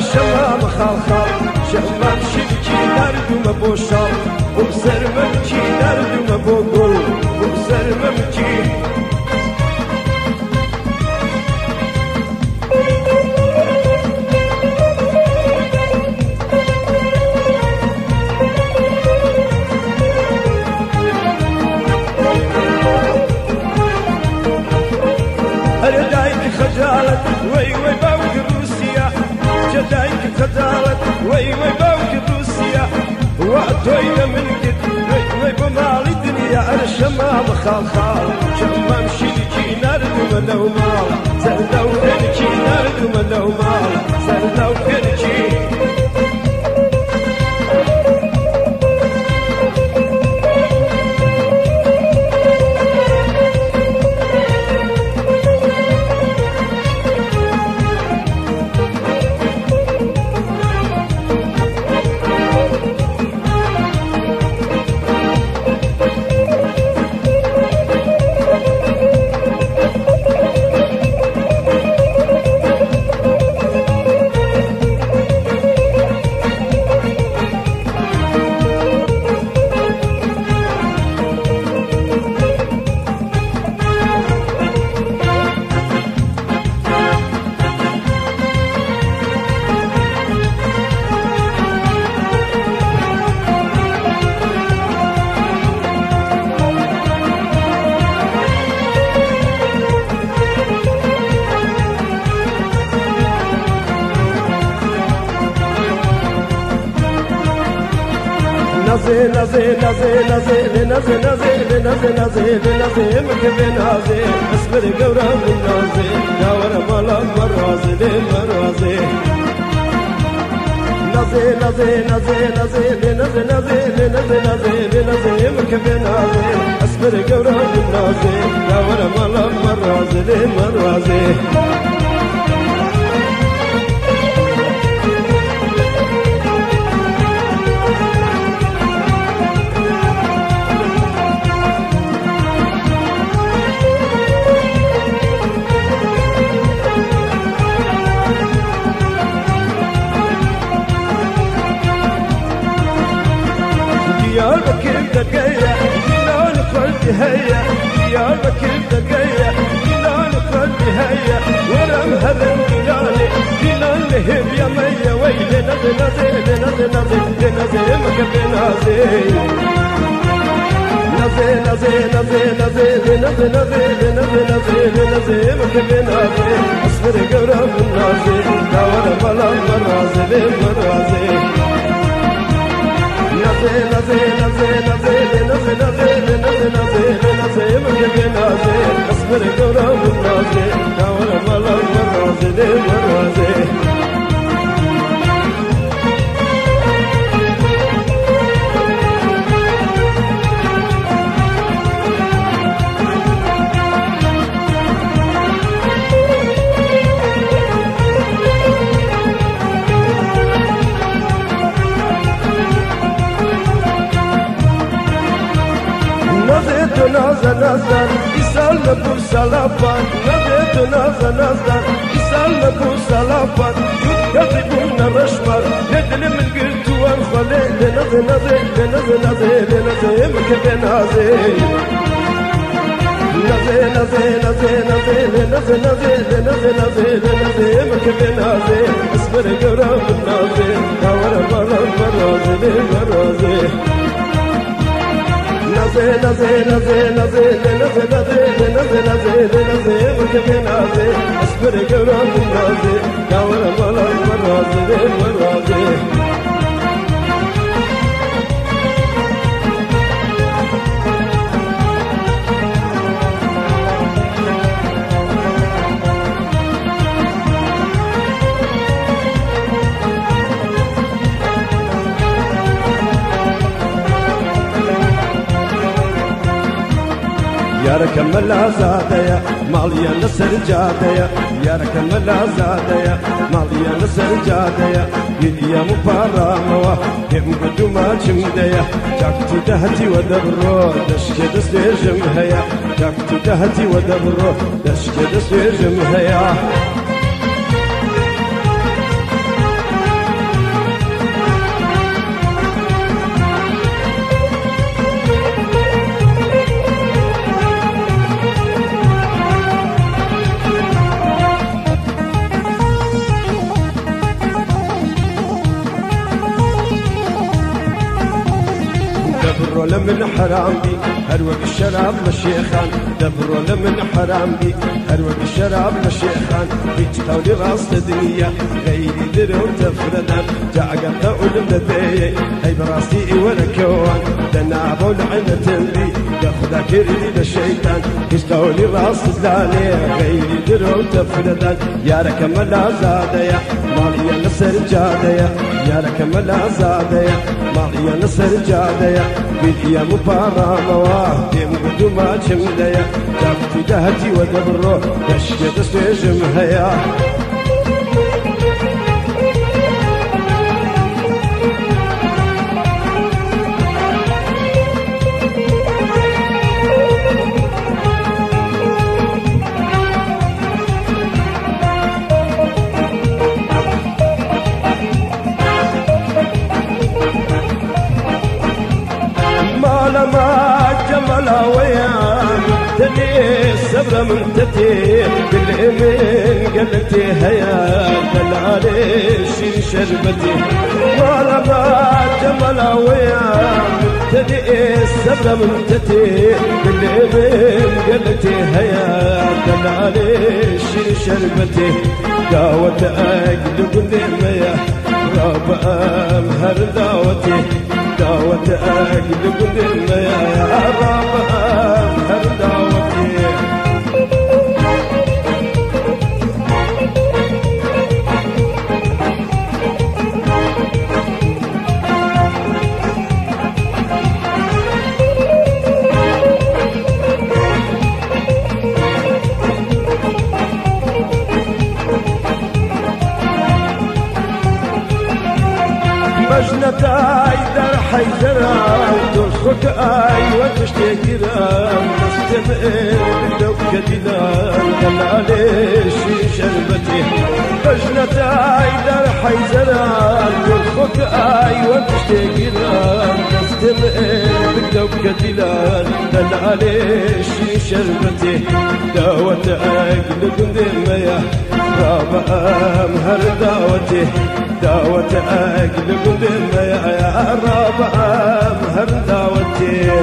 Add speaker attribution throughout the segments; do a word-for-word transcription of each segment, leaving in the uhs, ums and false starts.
Speaker 1: شمام خالخال شمام شرکی دردم بوشال بگذرمم کی دردم بگل بگذرمم کی خجالت وي وي باوك روسيا جدايك خجالت وي وي باوك روسيا وعدوينا من قد وي وي بمالي الدنيا الشمام خالخال شمام شيكي نردم لو مال زردو كنكي نردم لو مال زردو كنكي نازي نازي نازي نازي نازي نازي نازي نازي نازي مكبي نازي اصبر قورا من نازي داور مالا مرازي لي مرازي نازي نازي نازي نازي نازي نازي نازي نازي نازي مكبي نازي اصبر قورا من نازي داور مالا مرازي لي مرازي دياربكر دقية جنان قلبي هيا دياربكر دقية جنان قلبي هيا ورم هذا جناني جنان لهب يا ميا ويلي نزي نزي نزي نزي نزي مكبي نازي نزي نزي نزي نزي نزي نزي نزي نزي نزي مكبي نازي اصبر قرب النازي داور ملا مرازي لي مرازي نازي نازي نازي نازي نازي نازي نازي نازي نازي مكبي نازي اصبر قرب النازي داور ملا مرازي لي مرازي نازل نازل يسال نبو سلافان نبيت نازل نازل يسال نبو سلافان يكذبون رشمر ندل من قلت وانخلي نازل نازل نازل نازل نازل مكبي نازل نازل نازل نازل نازل نازل نازل نازل نازل نازل مكبي نازل اصبر قرب النازل داور مرة مرازي مرازي نازي نازي نازي نازي نازي نازي نازي نازي نازي مكبي نازي اصبر قرب النازي داور مالا مرازي مرازي يا كمل زاديا ماليا نسر جاديا يا كمل زاديا ماليا نسر جاديا يا مباراموا هم قدوما جمديا جاكتو دهتي ودبرو دشك دسجم هيا جاكتو دهتي ودبرو دشك دسجم هيا دبروا لمن حرام بي هروق الشراب للشيخان دبروا لمن حرام بي هروق الشراب للشيخان بيتقولي راس الدنيا غيري درو تفردان جاقت أقول لدي هاي براسي ولا كوان دنابو لعنة بي ياخذ كيري للشيطان بيتقولي راس الدنيا غيري درو تفردان يا رك ملا زاديا ماليا نصر جاديا يا رك ملا زاديا ماليا نصر جاديا باليا مبارا مواه ديم قدوما جمديا جابتي دهتي ودبرو دشيت سيجم هيا ويان تلي الصبر من تتي بالإيمين قلتي هيا دلالي شي شربتي ولا ما جمل ويان تلي الصبر من تتي بالإيمين قلتي هيا دلالي شي شربتي داوت أقلب ذمية رب أمهر داوتي داوت أقلب ذمية يا رب أمهر داوتي مجنتاي در حيدرا وترخك اي وتشتكي رام نستمئن لو كدنا دلالي شي شربتي مجنتاي در حيدرا وترخك اي وتشتكي رام نستمئن لو كدنا دلالي شي شربتي داوت اقلب ذمية راب امهر داوتي داوت أقلب ذمة يا رب أمهر داوتي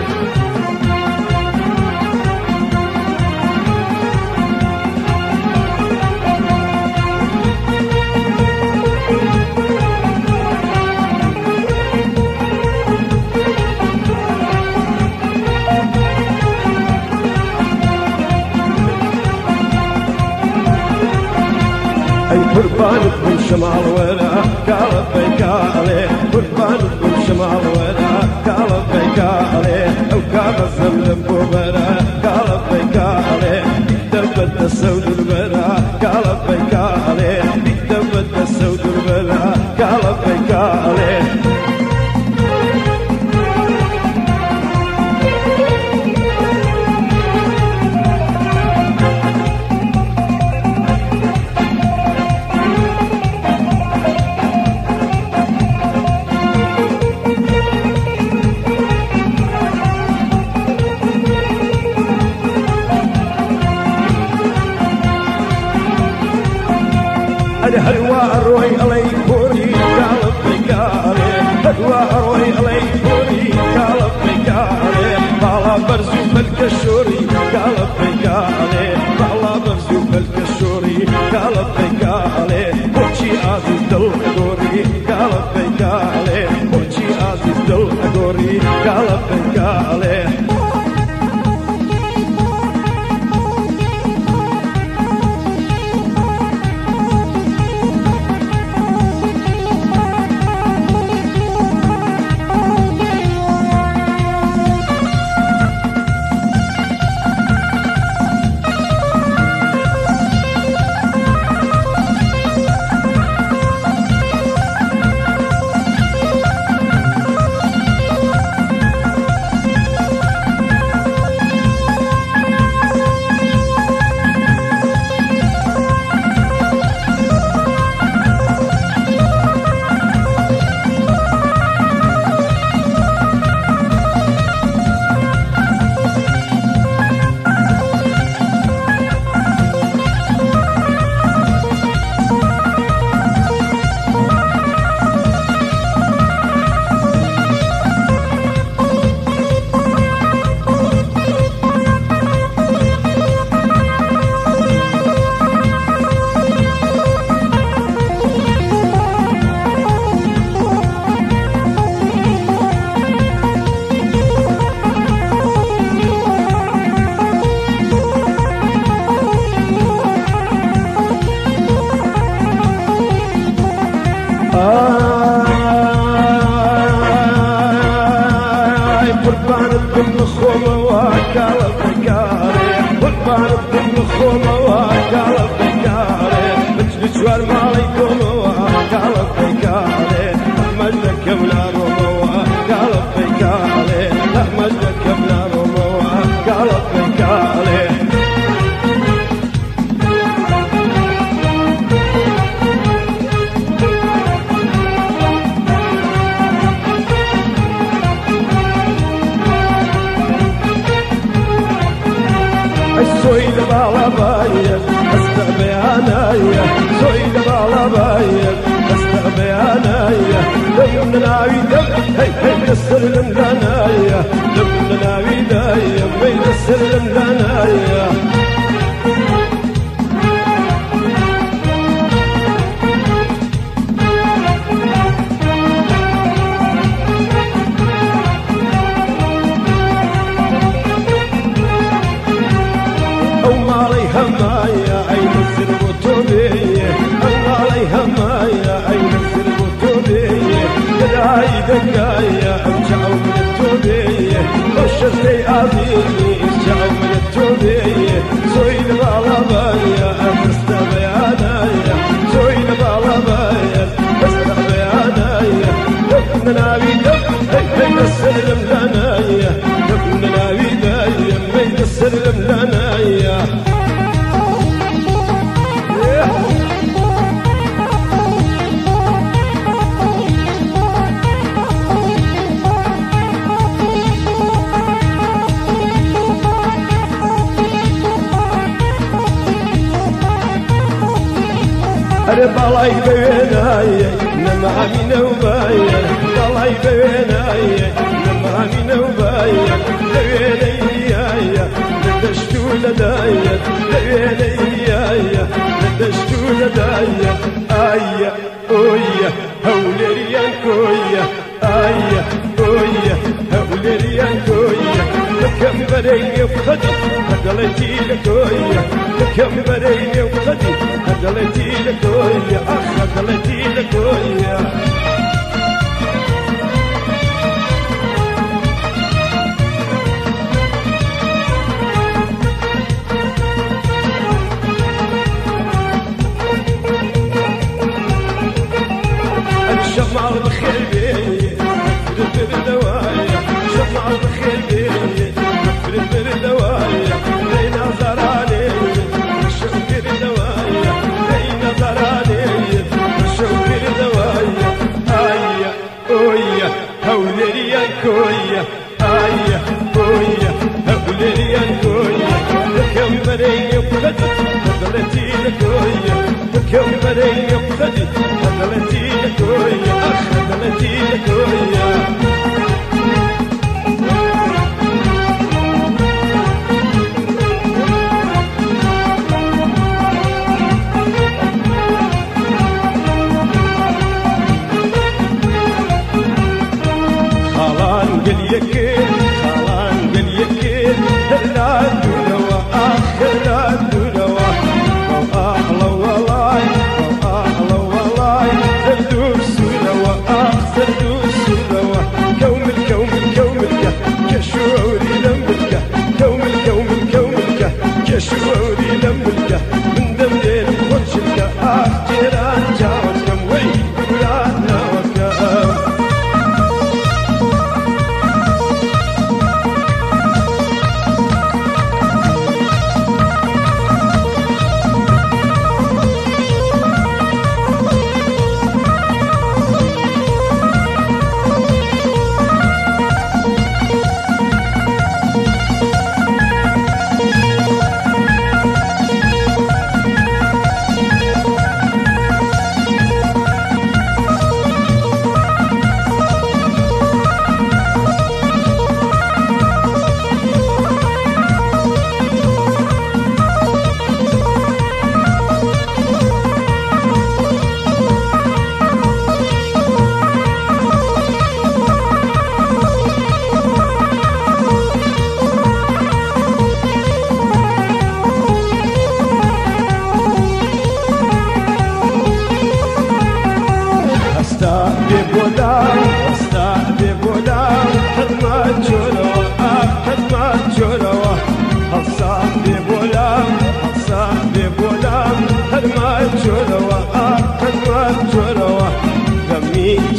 Speaker 1: قربانك من شمال ولا قالب بيكالي قربانك من شمال ولا قالب بيكالي او قال الزمن بوبرا قالب بيكالي دبت السود البرا قالب بيكالي دبت السود البرا قالب بيكالي هلوا أروي علي كوري قالب بيكالي هلوا أروي علي كوري قالب بيكالي بالا برزو فالكشوري قالب بيكالي بالا برزو فالكشوري قالب بيكالي وشي عزيز دل أدوري قالب بيكالي وشي عزيز دل أدوري قالب بيكالي السلام عليكم قال بك عليه مجدك بلا رموة قال بك عليه مجدك بلا رموة قال بك عليه سويد بالابايا استغبي انايا سويد بالابايا استغبي انايا لم ناوي دم هي هي السلم لنايا لم ناوي دايا بين السلم لنايا همايا عين السلم وتوبية الله علي همايا عين السلم وتوبية قداي دقايا ارجعوا من التوبية وشرتي عظيمي ارجعوا من التوبية سويد بالابايا استغبي انايا سويد بالابايا استغبي انايا لبن ناوي دم بين السلم لنايا لبن ناوي دايم بين السلم لنايا أنا بالاي بيناي نما من وبايا بالاي بيناي نما من وبايا لويني يايا ندشتو لدايا لويني يايا ندشتو لدايا آيا أويا هولريان كويا آيا أويا هولريان كويا كم بريني وخدي هدلتي لكويا كم بريني وخدي هدلتي لكويا أخ هدلتي لكويا الشمع البخيل بيه فرد بالدوايا شمع البخيل بيه فرد بالدوايا لينا زراني شوكر دوايا لينا زراني شوكر دوايا آيا أويا هولريا كويا آيا أويا هولريا كويا كم بريني وخدي هدلتي لكويا كم بريني وخدي هدلتي لكويا أخ هدلتي لكويا خالان قل يكيل خالان قل يكيل لا دنوا آخر لا دنوا أحلى والله أحلى والله سردوس سنوا آخ سردوس سنوا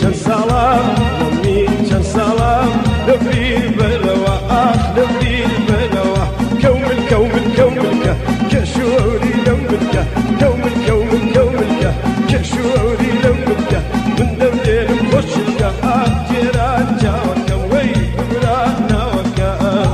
Speaker 1: چەند ساڵام من چەند ساڵام لەبری بەرەوە ئاخ لەبری بەرەوە کەومل کەومل کەوملکە کەشوەوری لەم بکە کەومل کەومل کەوملکە کەشوەوری لەم بکە من لەم لێرم خۆشکە ئاخ جێران چاوەکەم وەی ببرا ناوەکە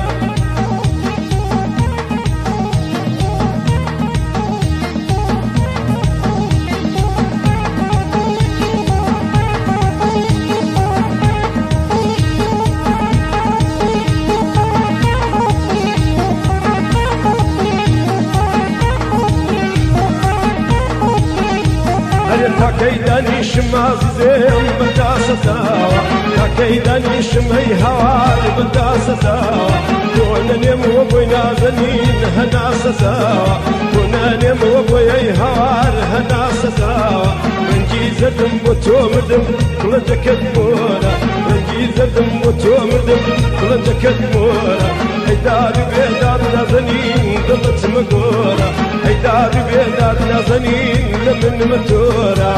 Speaker 1: تاکەیدانیشم ئازیزێم بەداسەداوە تاکەیدانیشم هەی هەوار بەداسەداوە تۆ نەنێمەوە بۆی نازەنین هەناسەداوە تۆ نەنێمەوە بۆی هەی هەوار هەناسەداوە ڕەنگی زەردم بۆ تۆ مردم کوڵەجەکەت مۆرە ڕەنگی زەردم بۆ تۆ مردم کوڵەجەکەت مۆرە ئەی داد بێداد نازەنین دڵت مەگۆرە ئەی داد بێداد نازەنین لە من مەتۆرە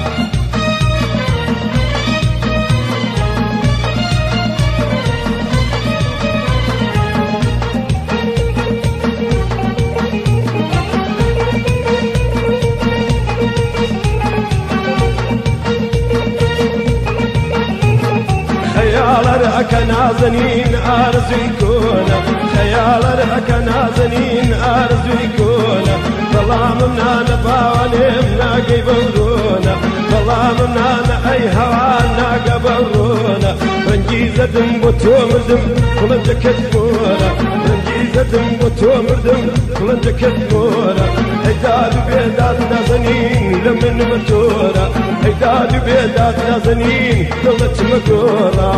Speaker 1: خەیاڵەر ئەکە نازەنین ئارزوی کۆنە خەیاڵەر ئەکە نازەنین ئارزوی کۆنە بەڵامم نانە باوانێم ناگەی بەورۆنە بەڵامم نانە ئەی هەوان ناگە بەورۆنە ڕەنگی زەدم بۆ تۆ مردم کوڵەنجەکەت مۆرە ڕەنگی زەدم بۆ تۆ مردم کوڵەنجەکەت مۆرە ئەی داد و بێداد نازەنین لە من مەتۆرە ئەی داد و بێداد نازەنین دڵت مەگۆڕە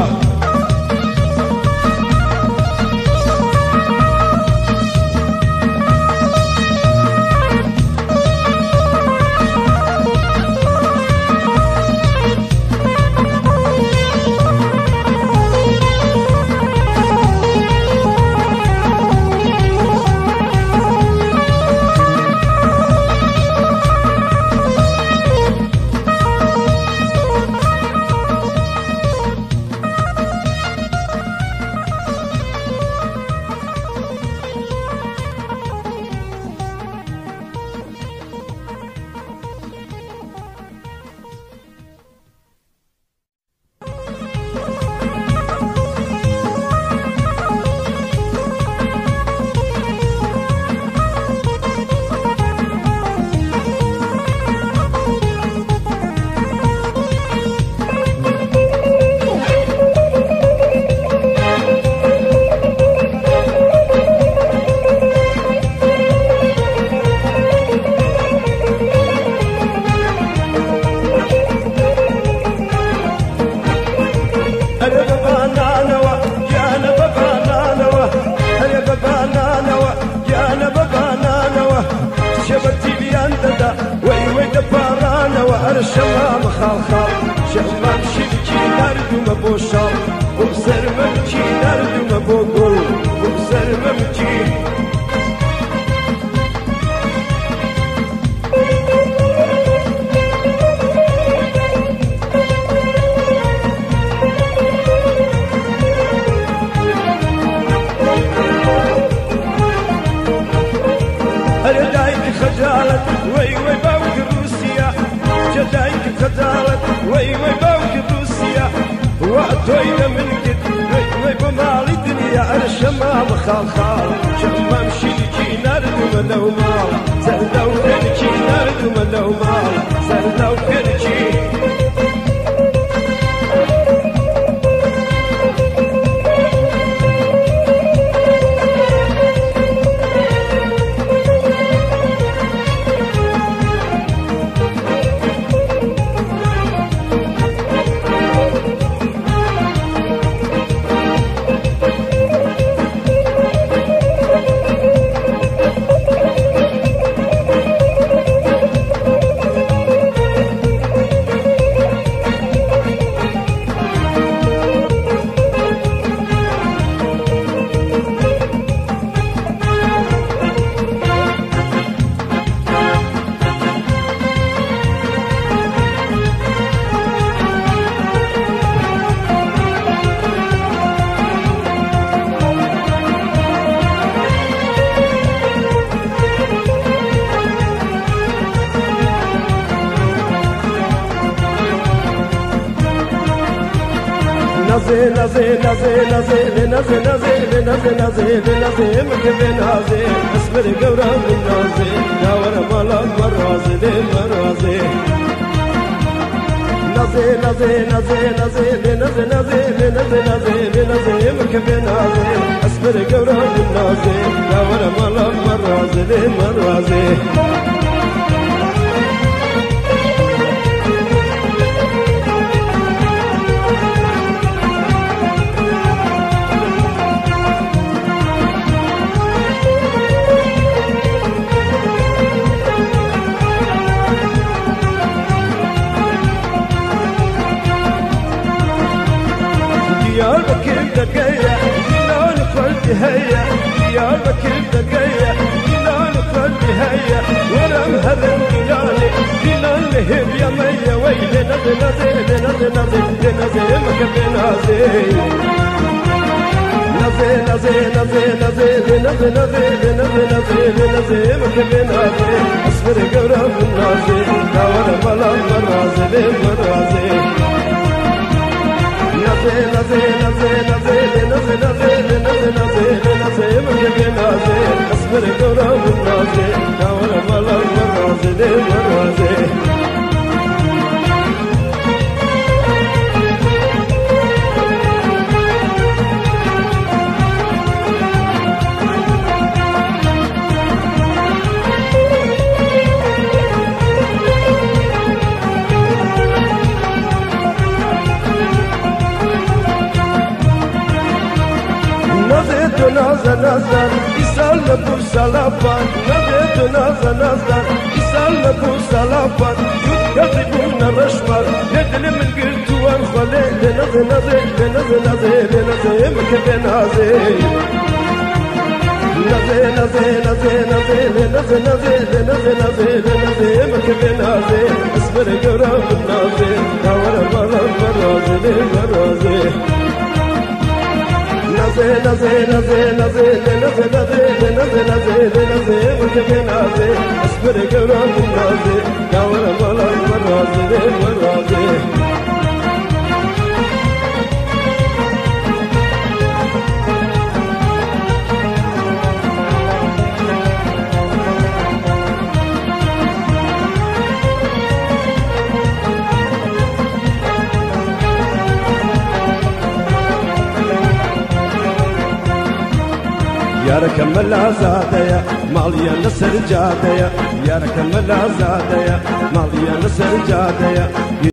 Speaker 1: شەمام خاڵخاڵ شەمام شیرکی نردومە بۆ شاڵ بۆ سەرمەمکی نردومە بۆ گوڵ بۆ سەرمەمکی هەرێ دایکی خەجاڵەت وەی وەی باوکی ڕووسیا جەدایکی خەجاڵەت وەی وەی باوکی ڕووسیا وا تۆی لە من کرد وەی وەی بۆ ماڵی دنیا ئەرە شەمام خاڵخاڵ شەمام شیرکی نردومە لەو ماڵ سەردا و پێرکی نردومە لەو ماڵ سەردا و پێرکی نازي نازي نازي نازي نازي نازي نازي نازي نازي مكبي نازي اصبر قورا من نازي يا ورا مالك مرازي لي مرازي نازي نازي نازي نازي نازي نازي نازي نازي نازي مكبي نازي اصبر قورا من نازي يا ورا مالك مرازي لي مرازي Diyarbakır daqaya ilan qalbi haya Diyarbakır daqaya ilan qalbi haya waram hadan ilani ilan lehib ya maya wayla naze naze naze naze naze makbe naze naze naze naze naze naze naze naze naze naze makbe naze asfar gawra naze dawara mala maraze maraze naze naze naze naze naze naze naze naze naze mekebe naze asfar gora naze dawara mala maraze de maraze Naze naze isal bu salapan naze naze naze isal bu salapan yut yazibun rashmar nedlim القرتوان خلي naze naze naze naze naze mekbe naze naze naze naze naze naze naze naze naze naze mekbe naze asbar gora naze dawara mala maraze maraze naze naze naze naze naze naze naze naze naze mekbe naze asbar gora naze dawara mala maraze maraze يا ركمل زاديا ماليا نسر جاديا يا ركمل زاديا ماليا نسر جاديا